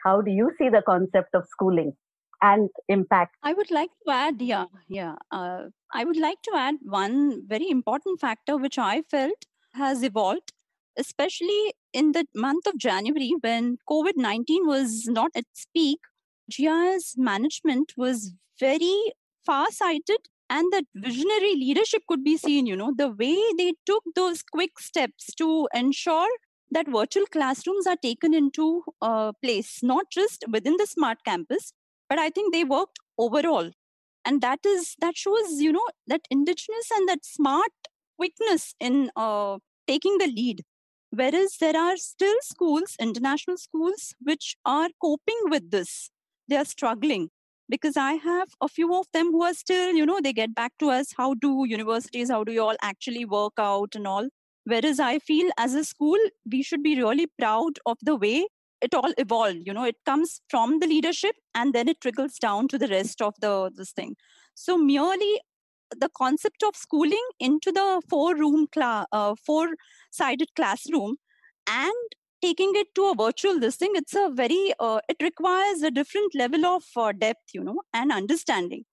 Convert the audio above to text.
How do you see the concept of schooling and impact? I would like to add, yeah. I would like to add one very important factor which I felt has evolved, especially in the month of January when COVID 19 was not at its peak. GI's management was very far sighted and that visionary leadership could be seen, the way they took those quick steps to ensure that virtual classrooms are taken into place, not just within the smart campus, but I think they worked overall. And that shows, that indigenous and that smart quickness in taking the lead. Whereas there are still schools, international schools, which are coping with this. They are struggling because I have a few of them who are still, they get back to us. How do universities, how do you all actually work out and all? Whereas I feel as a school, we should be really proud of the way it all evolved. It comes from the leadership and then it trickles down to the rest of this thing. So merely the concept of schooling into the four-sided classroom and taking it to a virtual this thing, it's a very it requires a different level of depth, and understanding.